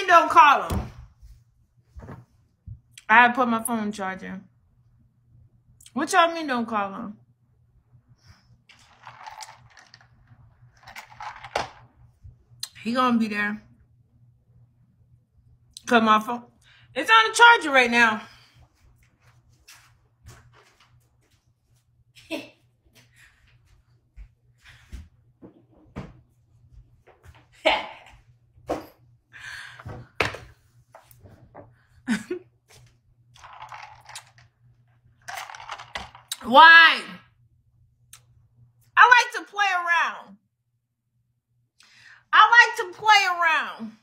don't call him? I had put my phone charging. What y'all mean don't call him? He gonna be there. Cause my phone, it's on the charger right now. Why? I like to play around. I like to play around.